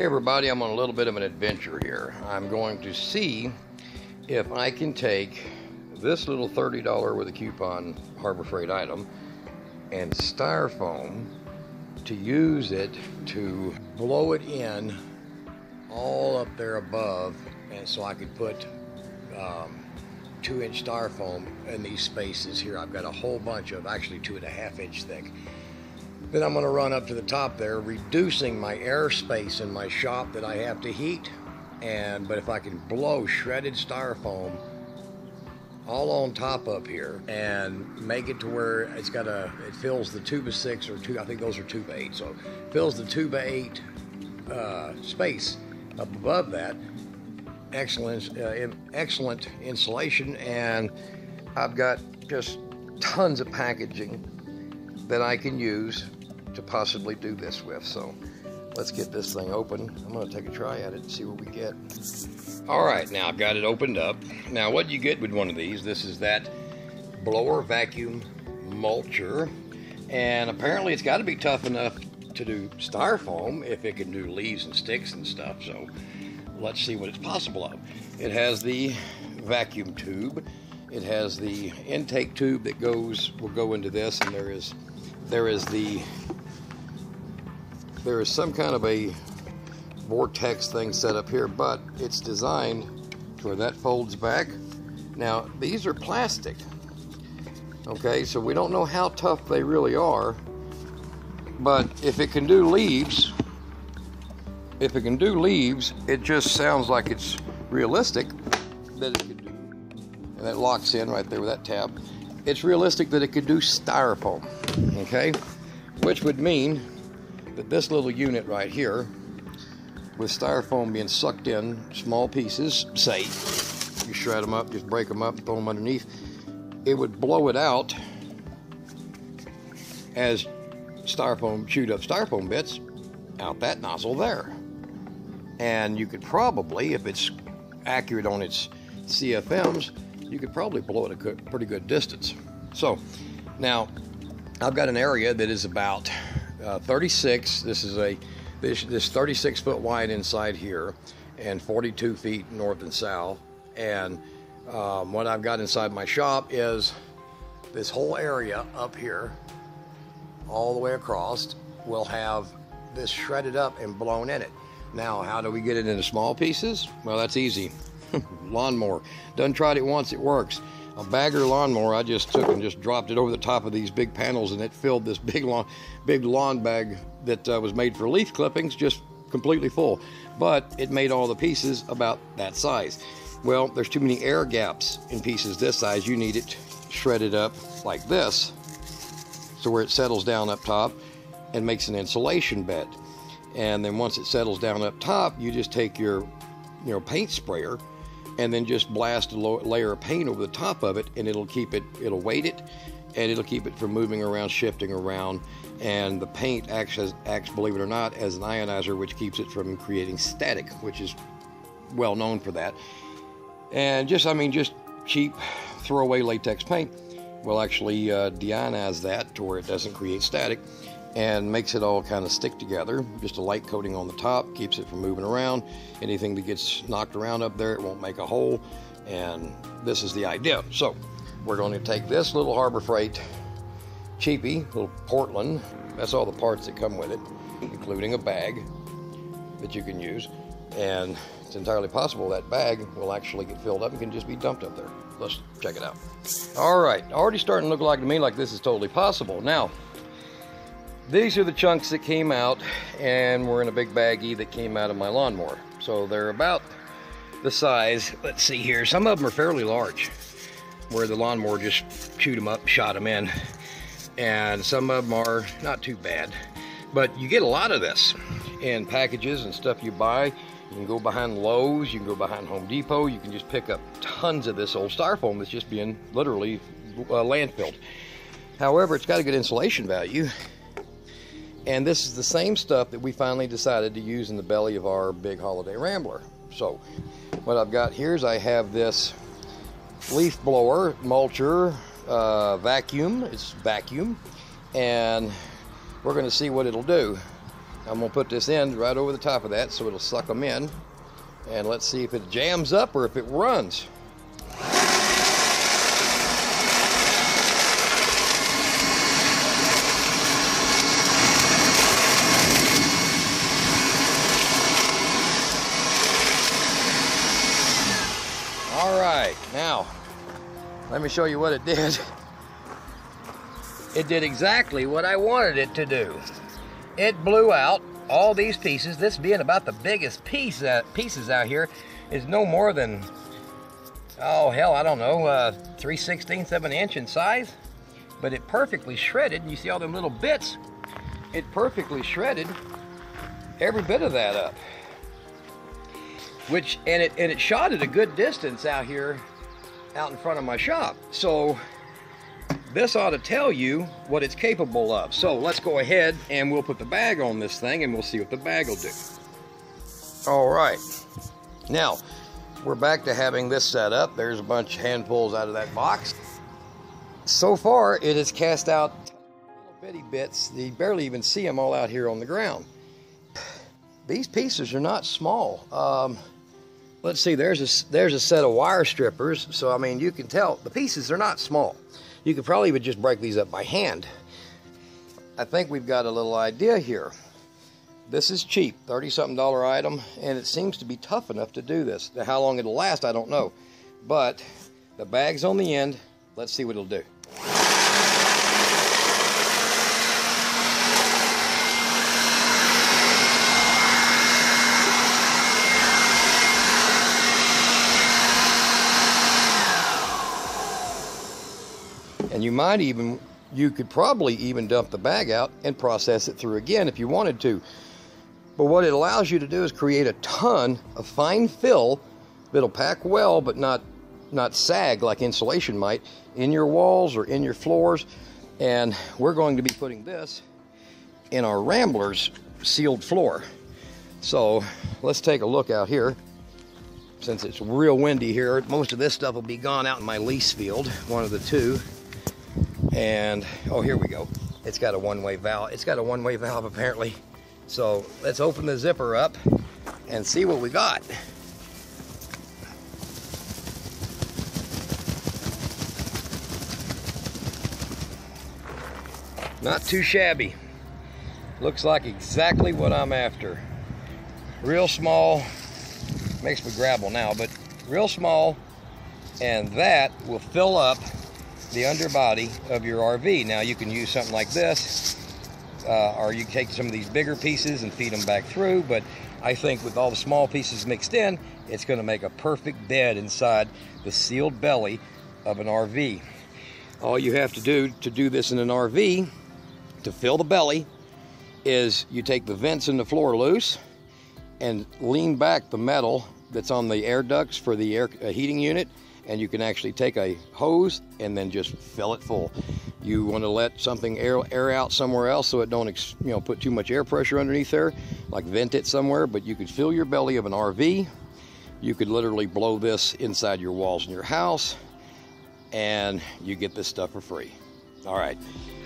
Hey everybody, I'm on a little bit of an adventure here. I'm going to see if I can take this little $30 with a coupon Harbor Freight item and styrofoam to use it to blow it in all up there above, and so I could put 2-inch styrofoam in these spaces here. I've got a whole bunch of, actually 2.5-inch thick. Then I'm going to run up to the top there, reducing my airspace in my shop that I have to heat. But if I can blow shredded styrofoam all on top up here and make it to where it fills the 2x6 or I think those are 2x8, so it fills the 2x8 space up above that. Excellent insulation, and I've got just tons of packaging that I can use to possibly do this with. So let's get this thing open. I'm going to take a try at it and see what we get. All right, now I've got it opened up. Now what you get with one of these, this is that blower vacuum mulcher, and apparently it's got to be tough enough to do styrofoam if it can do leaves and sticks and stuff. So let's see what it's possible of. It has the vacuum tube. It has the intake tube that will go into this, and there is some kind of a vortex thing set up here, but it's designed to where that folds back. Now these are plastic, okay, so we don't know how tough they really are, but if it can do leaves, it just sounds like it's realistic that it could do, and that locks in right there with that tab. It's realistic that it could do styrofoam, okay, which would mean that this little unit right here, with styrofoam being sucked in small pieces, say you shred them up, just break them up, throw them underneath, it would blow it out as styrofoam, chewed up styrofoam bits out that nozzle there. And you could probably, if it's accurate on its CFMs, you could probably blow it a pretty good distance. So now I've got an area that is about 36. This is this 36 foot wide inside here, and 42 feet north and south. And what I've got inside my shop is this whole area up here, all the way across, will have this shredded up and blown in it. Now, how do we get it into small pieces? Well, that's easy. Lawnmower. Done tried it once, it works. A bagger lawnmower, I just took and just dropped it over the top of these big panels, and it filled this big lawn bag that was made for leaf clippings just completely full. But it made all the pieces about that size. Well, there's too many air gaps in pieces this size. You need it shredded up like this, so where it settles down up top and makes an insulation bed. And then once it settles down up top, you just take your paint sprayer and then just blast a layer of paint over the top of it, and it'll weight it, and it'll keep it from moving around, shifting around. And the paint acts, believe it or not, as an ionizer, which keeps it from creating static, which is well known for that. And just cheap throwaway latex paint will actually deionize that to where it doesn't create static, and makes it all kind of stick together. Just a light coating on the top keeps it from moving around. Anything that gets knocked around up there, it won't make a hole. And this is the idea. So we're going to take this little Harbor Freight cheapie, little Portland. That's all the parts that come with it, including a bag that you can use. And it's entirely possible that bag will actually get filled up and can just be dumped up there. Let's check it out. All right, already starting to look to me like this is totally possible. Now, these are the chunks that came out and were in a big baggie that came out of my lawnmower. So they're about the size, let's see here, some of them are fairly large, where the lawnmower just chewed them up, shot them in. And some of them are not too bad. But you get a lot of this in packages and stuff you buy. You can go behind Lowe's, you can go behind Home Depot, you can just pick up tons of this old styrofoam that's just being literally landfilled. However, it's got a good insulation value. And this is the same stuff that we finally decided to use in the belly of our big holiday rambler. So what I've got here is I have this leaf blower mulcher vacuum. It's vacuum, and we're going to see what it'll do. I'm gonna put this end right over the top of that so it'll suck them in. And let's see if it jams up or if it runs. All right, now let me show you what it did. It did exactly what I wanted it to do. It blew out all these pieces. This being about the biggest pieces out here is no more than, oh hell, I don't know, 3/16 of an inch in size. But it perfectly shredded. You see all them little bits? It perfectly shredded every bit of that up. And it shot at a good distance out here, out in front of my shop. So this ought to tell you what it's capable of. So let's go ahead and we'll put the bag on this thing and we'll see what the bag will do. All right, now we're back to having this set up. There's a bunch of handfuls out of that box. So far it has cast out little bitty bits. You barely even see them all out here on the ground. These pieces are not small. Let's see, there's a set of wire strippers. So I mean, you can tell the pieces are not small. You could probably even just break these up by hand. I think we've got a little idea here. This is cheap, $30-something item, and it seems to be tough enough to do this. Now, how long it'll last, I don't know. But the bag's on the end. Let's see what it'll do. And you could probably even dump the bag out and process it through again if you wanted to. But what it allows you to do is create a ton of fine fill that'll pack well but not sag like insulation might in your walls or in your floors. And we're going to be putting this in our Rambler's sealed floor. So let's take a look out here. Since it's real windy here, most of this stuff will be gone out in my lease field, one of the two. And oh, here we go. It's got a one-way valve. It's got a one-way valve apparently. So let's open the zipper up and see what we got. Not too shabby. Looks like exactly what I'm after. Real small. Makes me grabble now, but real small. And that will fill up the underbody of your RV. Now you can use something like this, or you can take some of these bigger pieces and feed them back through, but I think with all the small pieces mixed in, it's going to make a perfect bed inside the sealed belly of an RV. All you have to do this in an RV, to fill the belly, is you take the vents in the floor loose and lean back the metal that's on the air ducts for the air heating unit, and you can actually take a hose and then just fill it full. You want to let something air out somewhere else so it don't put too much air pressure underneath there, like vent it somewhere. But you could fill your belly of an RV. You could literally blow this inside your walls in your house, and you get this stuff for free. All right.